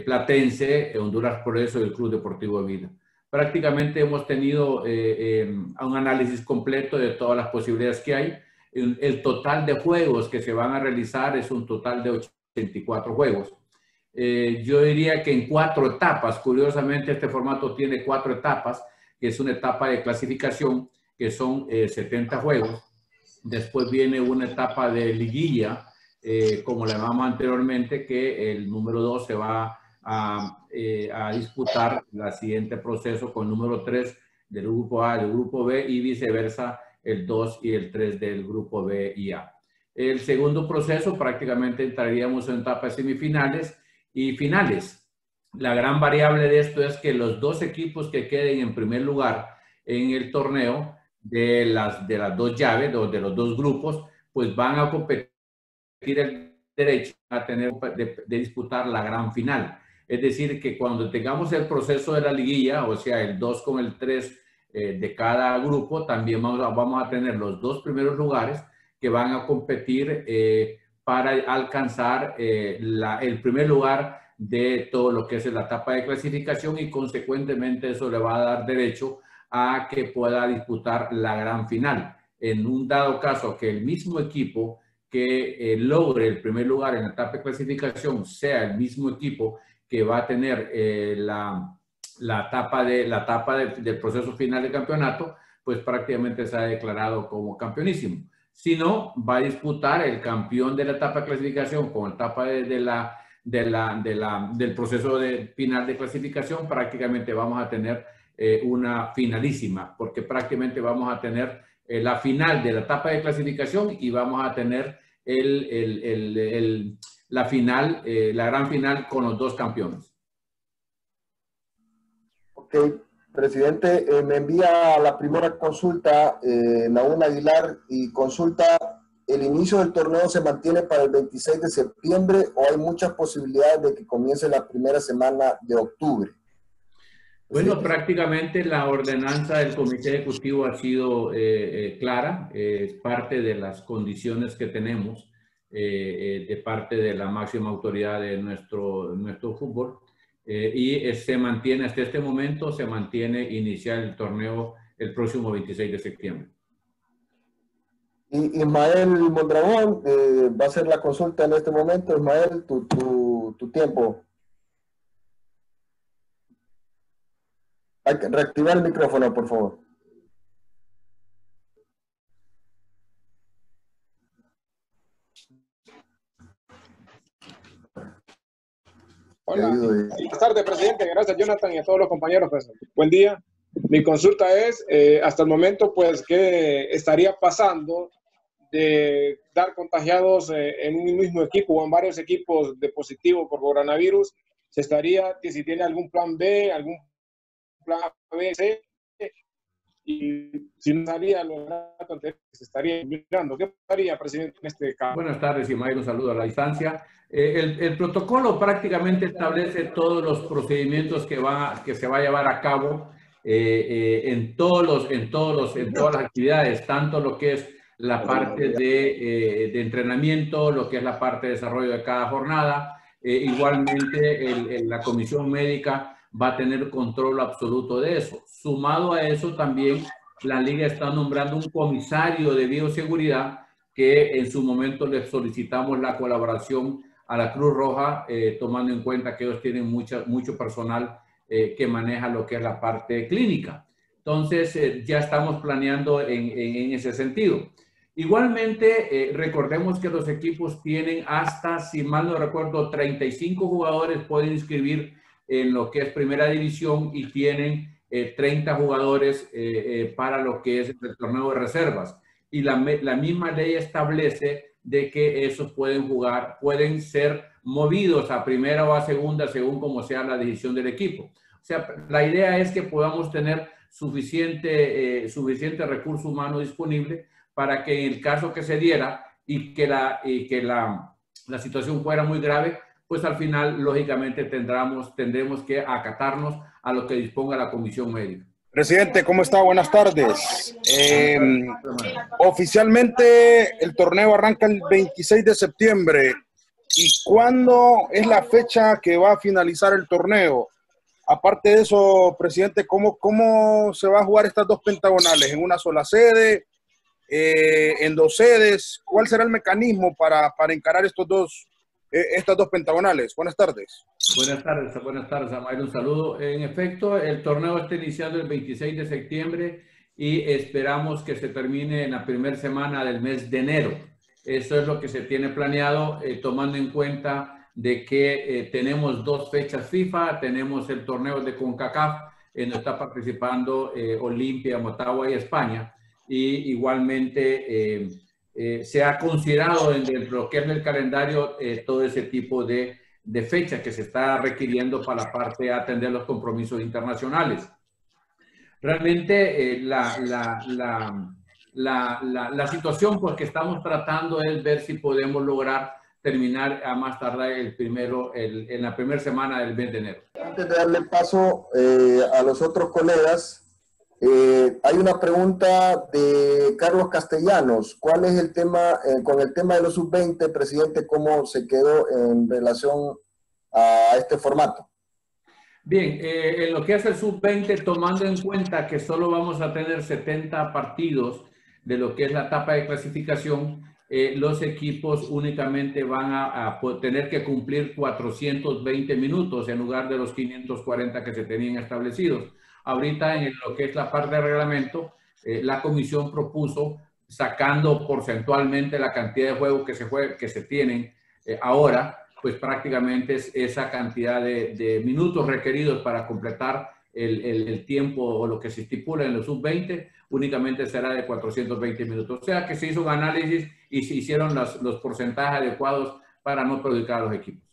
Platense, Honduras Progreso y el Club Deportivo Vida. Prácticamente hemos tenido un análisis completo de todas las posibilidades que hay. El total de juegos que se van a realizar es un total de 84 juegos. Yo diría que en 4 etapas, curiosamente este formato tiene 4 etapas, que es una etapa de clasificación, que son 70 juegos. Después viene una etapa de liguilla, como la llamamos anteriormente, que el número 2 se va a disputar el siguiente proceso con el número 3 del grupo A, del grupo B y viceversa, el 2 y el 3 del grupo B y A. El segundo proceso prácticamente entraríamos en etapas semifinales y finales. La gran variable de esto es que los 2 equipos que queden en primer lugar en el torneo de las 2 llaves, de los 2 grupos, pues van a competir el derecho a tener de disputar la gran final. Es decir, que cuando tengamos el proceso de la liguilla, o sea, el 2 con el 3 de cada grupo, también vamos a tener los 2 primeros lugares que van a competir para alcanzar el primer lugar de todo lo que es la etapa de clasificación y consecuentemente eso le va a dar derecho a que pueda disputar la gran final. En un dado caso que el mismo equipo que logre el primer lugar en la etapa de clasificación sea el mismo equipo que va a tener la etapa del proceso final del campeonato, pues prácticamente se ha declarado como campeonísimo. Si no, va a disputar el campeón de la etapa de clasificación con la etapa del proceso final de clasificación. Prácticamente vamos a tener una finalísima, porque prácticamente vamos a tener la final de la etapa de clasificación y vamos a tener la final, la gran final con los 2 campeones. Ok, presidente, me envía la primera consulta, Naúl Aguilar, y consulta: ¿el inicio del torneo se mantiene para el 26 de septiembre o hay muchas posibilidades de que comience la primera semana de octubre? Bueno, prácticamente la ordenanza del Comité Ejecutivo ha sido clara, es parte de las condiciones que tenemos de parte de la máxima autoridad de nuestro fútbol y se mantiene hasta este momento, se mantiene iniciar el torneo el próximo 26 de septiembre. Y Ismael Mondragón va a hacer la consulta en este momento. Ismael, tu tiempo. Hay que reactivar el micrófono, por favor. Hola, buenas tardes, presidente. Gracias, Jonathan, y a todos los compañeros. Pues, buen día. Mi consulta es, hasta el momento, pues, ¿qué estaría pasando de dar contagiados en un mismo equipo o en varios equipos de positivo por coronavirus? ¿Se estaría, que si tiene algún plan B, algún plan B, C, y si no estaría se estaría mirando? ¿Qué haría, presidente, en este caso? Buenas tardes, Ismael, un saludo a la distancia. El protocolo prácticamente establece todos los procedimientos que se va a llevar a cabo en todas las actividades, tanto lo que es la parte de entrenamiento, lo que es la parte de desarrollo de cada jornada. Igualmente, la comisión médica va a tener control absoluto de eso. Sumado a eso, también la Liga está nombrando un comisario de bioseguridad que en su momento le solicitamos la colaboración a la Cruz Roja, tomando en cuenta que ellos tienen mucho personal que maneja lo que es la parte clínica. Entonces, ya estamos planeando en ese sentido. Igualmente, recordemos que los equipos tienen hasta, si mal no recuerdo, 35 jugadores pueden inscribir en lo que es primera división y tienen 30 jugadores para lo que es el torneo de reservas. Y la misma ley establece de que esos pueden ser movidos a primera o a segunda según como sea la decisión del equipo. O sea, la idea es que podamos tener suficiente recurso humano disponible para que en el caso que se diera y que la situación fuera muy grave, pues al final, lógicamente, tendremos que acatarnos a lo que disponga la comisión médica. Presidente, ¿cómo está? Buenas tardes. Oficialmente el torneo arranca el 26 de septiembre. ¿Y cuándo es la fecha que va a finalizar el torneo? Aparte de eso, presidente, ¿cómo se va a jugar estas dos pentagonales? ¿En una sola sede? ¿En dos sedes? ¿Cuál será el mecanismo para encarar estas dos pentagonales? Buenas tardes. Buenas tardes, Amael. Un saludo. En efecto, el torneo está iniciando el 26 de septiembre y esperamos que se termine en la primera semana del mes de enero. Eso es lo que se tiene planeado, tomando en cuenta de que tenemos dos fechas FIFA, tenemos el torneo de CONCACAF, en donde está participando Olimpia, Motagua y España, y igualmente se ha considerado en el bloqueo del calendario todo ese tipo de fecha que se está requiriendo para la parte de atender los compromisos internacionales. Realmente la situación pues, que estamos tratando es ver si podemos lograr terminar a más tardar en la primera semana del mes de enero. Antes de darle paso a los otros colegas, hay una pregunta de Carlos Castellanos. ¿Cuál es el tema, con el tema de los sub-20, presidente, cómo se quedó en relación a este formato? Bien, en lo que hace el sub-20, tomando en cuenta que solo vamos a tener 70 partidos de lo que es la etapa de clasificación, los equipos únicamente van a tener que cumplir 420 minutos en lugar de los 540 que se tenían establecidos. Ahorita en lo que es la parte de reglamento, la comisión propuso, sacando porcentualmente la cantidad de juegos que se tienen ahora, pues prácticamente es esa cantidad de minutos requeridos para completar el tiempo o lo que se estipula en los sub-20, únicamente será de 420 minutos. O sea que se hizo un análisis y se hicieron los porcentajes adecuados para no perjudicar a los equipos.